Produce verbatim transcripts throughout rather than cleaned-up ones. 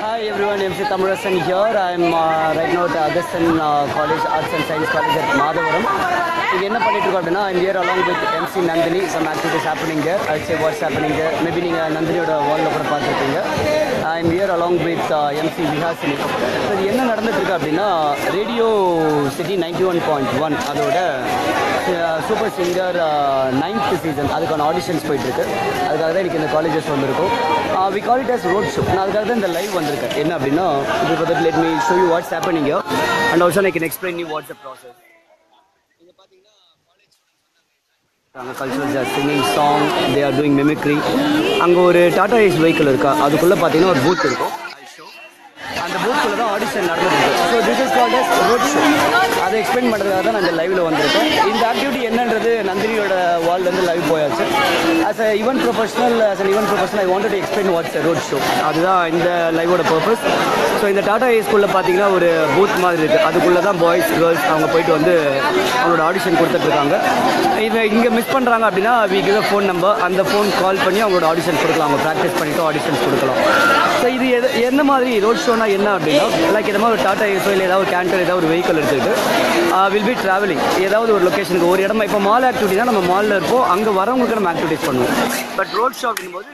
Hi everyone, Zee Tamil here. I am uh, right now at Augustine uh, College, Arts and Science College at Madhavaram. I am here along with M C Nandhini. Some activities happening there. I'll say what's happening there. Maybe you can Nandhini wall. I am here along with uh, M C Vijay T V. So what is Radio City ninety-one point one. Uh, Super Singer uh, ninth season. That's an auditions. That's in the colleges. Uh, we call it as road show. Now, that's the live one. Let me show you what's happening here. And also I can explain you what's the process. Cultures are singing song, they are doing mimicry. Ango a Tata Ace vehicle irukka adukulla pathina or booth irukum. I'll show. And the booth kulla audition nadandhirukku. So this is called as road show. Adu explain pandradhukku dhaan and live la vandirukken. Indha activity ennandrathu Nandhini oda wall la live poyachu. As a event professional, as an event professional I wanted to explain what's a road show. Adha indha live oda purpose. So in the Tata Ace kulla pathina or booth maadhiri irukku. Adukulla dhaan boys girls avanga poitu vandu avanga audition koduttirukanga. இங்க miss பண்றாங்க அப்படினா we give a phone number அந்த phone கால் பண்ணி அவங்களோட audition கொடுக்கலாம் அவங்க practice பண்ணிட்டு auditions கொடுக்கலாம் சோ இது என்ன மாதிரி ரோட் ஷோனா என்ன அப்படினா லைக் இந்த மாதிரி டாடா ஏசோ இல்ல ஏதாவது கேண்டர் ஏதாவது ஒரு வெஹிக்கிள் எடுத்துட்டு will be traveling ஏதாவது ஒரு லொகேஷனுக்கு ஒரு இடமா இப்ப மால் ஆக்டிவிட்டினா நம்ம மால்ல இருப்போம் அங்க வரவங்களுக்கு நம்ம ஆக்டிவிட்டீஸ் பண்ணுவோம் பட் ரோட் ஷோ அப்படிங்கும்போது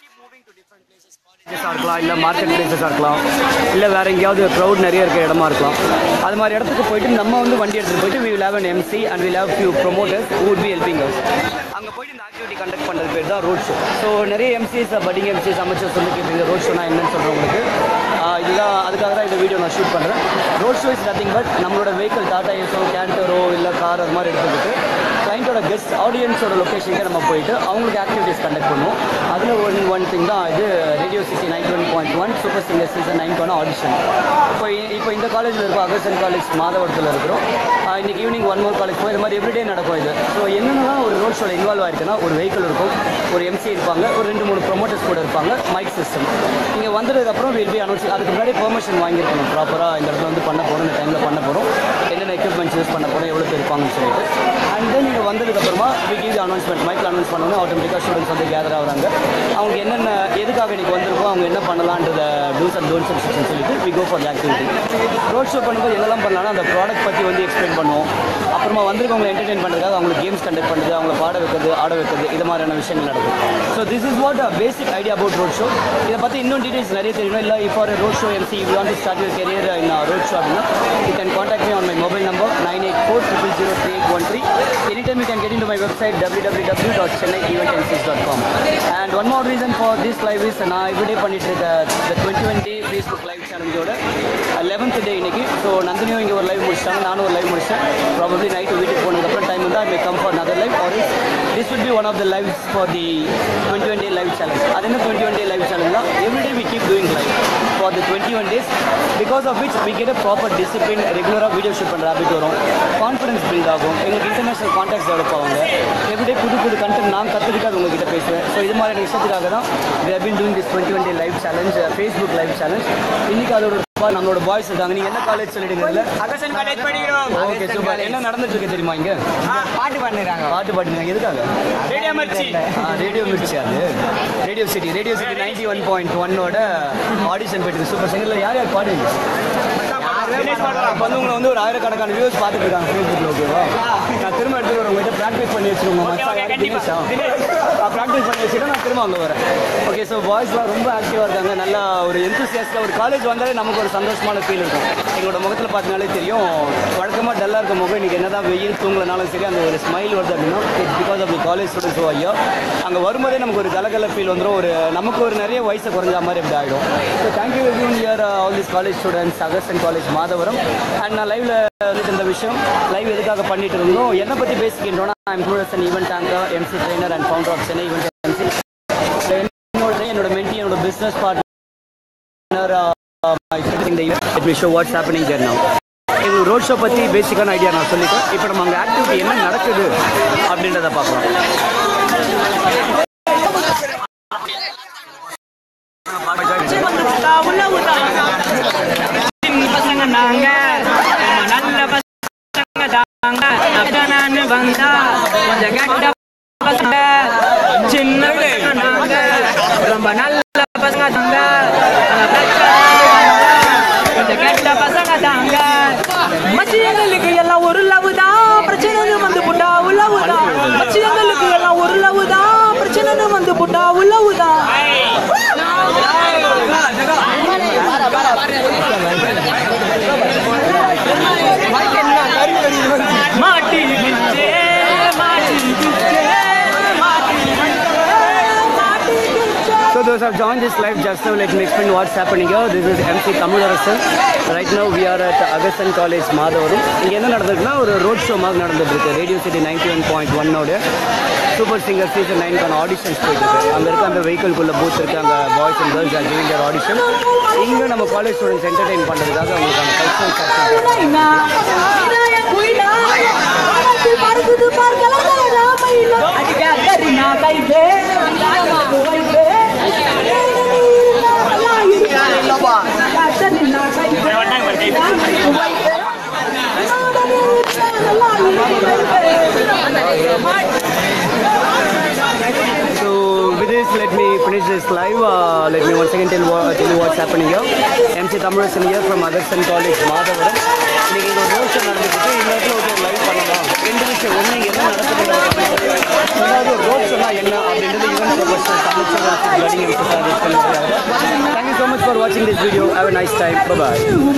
இருக்கலாம் இல்ல மார்க்கெட் பிளேசஸா இருக்கலாம் இல்ல வேற எங்கயாவது crowd நிறைய இருக்க இடமா இருக்கலாம் அது மாதிரி இடத்துக்கு போய்ட்டு நம்ம வந்து வண்டி எடுத்துட்டு போய்ட்டு we will have an M C and we will have few promoters who would be helping us அங்க போய்ட்டு இந்த ஆக்டிவிட்டி கண்டக்ட் பண்றது பேர் தான் ரோட் ஷோ சோ நிறைய M Cs budding M Cs அமைச்சர் சொல்லி கேப்பீங்க ரோட் ஷோனா என்னன்னு சொல்றவங்களுக்கு இதுதான் அதுக்காக தான் இந்த வீடியோ நான் ஷூட் பண்றேன் road show is nothing but நம்மளோட வெஹிக்கிள் டாடா ஏசோ கேண்டரோ இல்ல கார் அது மாதிரி எடுத்துக்கிட்டு கிளையண்டோட கெஸ்ட் ஆடியன்ஸோட லொகேஷனுக்கு நம்ம போயிட்டு அவங்களுக்கு ஆக்டிவிட்டீஸ் கண்டக்ட் பண்ணுவோம் அதுல ஒன் ஒன் திங் தான் இது radio city ninety-one point one super singer season nine கான ஆடிஷன் இப்போ இப்போ இந்த காலேஜில் இருக்கோம் அகஸ்டன் காலேஜ் மாதவரத்தில் இருக்கிறோம் இன்னைக்கு ஈவினிங் ஒன் மோர் காலேஜ் போய் இது மாதிரி எவ்ரிடே நடக்கும் இது ஸோ என்னென்னலாம் ஒரு ரோட் ஷோவில் இன்வால்வ் ஆயிருக்குன்னா ஒரு வெஹிக்கிள் இருக்கும் ஒரு எம்சி இருப்பாங்க ஒரு ரெண்டு மூணு ப்ரொமோட்டர்ஸ் கூட இருப்பாங்க மைக் சிஸ்டம் இங்கே வந்ததுக்கப்புறம் வில் பி அனௌன்ஸ் அதுக்கு முன்னாடி பெர்மிஷன் வாங்கியிருக்கணும் ப்ராப்பராக இந்த இடத்துல வந்து பண்ண போகிறோம் இந்த டைமில் பண்ண போகிறோம் என்னென்ன எக்யூப்மெண்ட்ஸ் யூஸ் பண்ண போகிறோம் எவ்வளோ பேர் இருப்பாங்கன்னு சொல்லிட்டு அண்ட் தென் நீங்கள் வந்ததுக்கப்புறமா வி கிவ் அனௌன்ஸ்மெண்ட் மைக்கில் அனௌன்ஸ் பண்ணோன்னா ஆட்டோமேட்டிக்காக ஸ்டூடெண்ட்ஸ் வந்து கேதர் ஆகிறாங்க அவங்க என்னென்ன எதுக்காக இன்னைக்கு வந்திருக்கோம் அவங்க என்ன பண்ணலான்றத டூஸ் அண்ட் டோன்ட்ஸ் செக்ஷன் சொல்லிட்டு we go for the activity road show பண்ணும்போது என்னெல்லாம் பண்ணலாம்னா அந்த ப்ராடக்ட் பற்றி வந்து எக்ஸ்பிளைன் பண்ணுவோம் அப்புறமா வந்திருக்கவங்களை என்டர்டெயின் பண்ணுறதுக்காக அவங்களுக்கு கேம்ஸ் கண்டக்ட் பண்ணுறது அவங்களை பாட வைக்கிறது ஆட வைக்கிறது இது மாதிரியான விஷயங்கள் நடக்கும் so this is what a basic idea about road show இதை பற்றி இன்னும் டீடைல்ஸ் நிறைய தெரியணும் இல்லை இப்போ ஒரு road show MC you want to start your career in road show அப்படின்னா you can contact me on my mobile number nine eight four zero zero three eight one three anytime you can get into my website w w w dot chennai event emcees dot com and one more reason for this live is நான் everyday பண்ணிட்டு இருக்க the twenty-one day Facebook live challenge ஓட eleventh day இன்னைக்கு so நந்தினியும் இங்கே ஒரு live முடிச்சிட்டாங்க நானும் ஒரு லைவ் முடிச்சேன் ப்ராபப்ளி நைட்டு வீட்டுக்கு போனதுக்கப்புறம் டைம் இருந்தால் I may come for another live or this would be one of the lives for the twenty-one day live challenge அது என்ன twenty-one day live challenge தான் everyday we keep doing live for the twenty-one days because of which we get a proper discipline ரெகுலராக video shoot பண்ணுற habit வரும் confidence build ஆகும் எங்களுக்கு international contacts develop ஆவாங்க everyday புது புது கண்டென்ட் நான் கற்றுக்கிட்டு அது உங்ககிட்ட பேசுவேன் ஸோ இது மாதிரியான விஷயத்துக்காக தான் we have been doing this twenty-one day live challenge Facebook live challenge இன்னைக்கு அதோட நம்மளோட பாய்ஸ் இருக்காங்க நீங்க என்ன காலேஜ் சொல்லிடுங்க இல்ல அகஸ்டன் காலேஜ் படிக்கிறோம் ஓகே சூப்பர் என்ன நடந்துட்டு இருக்கு தெரியுமா இங்க பாட்டு பாடுறாங்க பாட்டு பாடுறாங்க எதுக்காக ரேடியோ மிர்ச்சி ரேடியோ மிர்ச்சி அது radio city radio city ninety-one point one ஓட ஆடிஷன் போயிட்டு சூப்பர் சிங்கர்ல யார் யார் பாடுவீங்க வந்து உங்களை வந்து ஒரு ஆயிரக்கணக்கான வியூஸ் பார்த்துட்டு இருக்காங்க ஃபேஸ்புக்கில் ஓகேவா நான் திரும்ப எடுத்துட்டு வரேன் உங்கள்கிட்ட ப்ராக்டிஸ் பண்ணி வச்சுருக்கோம் ப்ராக்டிஸ் பண்ணி வச்சுட்டு நான் திரும்ப அங்கே வரேன் ஓகே ஸோ பாய்ஸ்லாம் ரொம்ப ஆக்டிவாக இருக்காங்க நல்லா ஒரு எந்தூசியாஸ்டாக ஒரு காலேஜ் வந்தாலே நமக்கு ஒரு சந்தோஷமான ஃபீல் இருக்கும் எங்களோட முகத்தில் பார்த்தினாலே தெரியும் வழக்கமாக டல்லாக இருக்க முகம் இன்றைக்கி என்ன தான் வெயில் தூங்கலனாலும் சரி அந்த ஒரு ஸ்மைல் வருது அப்படின்னா it's because of the college students ஐயோ அங்கே வரும்போதே நமக்கு ஒரு கலகல ஃபீல் வந்துடும் ஒரு நமக்கு ஒரு நிறைய வயசை குறைஞ்ச மாதிரி எப்படி ஆகிடும் so thank you every one year all this college students அகஸ்டன் காலேஜ் மாதவரம் அண்ட் நான் லைவ்ல வந்துட்டு இந்த விஷயம் லைவ் எதுக்காக பண்ணிட்டு இருந்தோம் என்னை பற்றி பேசிக்கிட்டோம்னா I'm Thamizharasan event anchor Emcee trainer and founder of Chennai event Emcee என்னோட என்னோட மென்டி என்னோட business partner my friend in the event let me show what's happening there now இந்த ரோட் ஷோ பற்றி பேசிக்கான ஐடியா நான் சொல்லிட்டேன் இப்போ நம்ம அங்கே ஆக்டிவிட்டி என்ன நடக்குது அப்படின்றத பார்க்கலாம் சின்ன ரொம்ப நல்ல பசங்க have joined this live just now, let me explain what's happening here. This is M C Thamizharasan. Right now we are at Aravindan College, Madhavaram. இங்க என்ன நடந்துருக்குன்னா ஒரு ரோட் ஷோ மாதிரி நடந்துட்டு இருக்கு. Radio city ninety one point one ஓட super singer season நைன்கான auditions போயிட்டு இருக்கு. அங்கே இருக்க அந்த வெஹிக்கிள்குள்ள பூத் இருக்கு. அங்கே boys and girls are giving their audition. இங்கே நம்ம காலேஜ் ஸ்டூடெண்ட்ஸ் என்டர்டெயின் பண்ணுறதுக்காக அவங்களுக்கான cultural So with this, let me finish this live. Uh, let me once again tell, uh, tell you what's happening here. M C Thamizharasan here from Aravindan College, Madhavaram. இன்னைக்கு ஒரு road show நடந்துட்டு இந்த இடத்துல ஒரு live பண்ணலாம். ரெண்டு விஷயம், ஒன்று இங்கே என்ன நடக்குது, ரெண்டாவது ஒரு ரோட் ஷோனா என்ன அப்படின்றது event professional Tamilselvan. Thank you so much for watching this video. Have a nice time. Bye bye.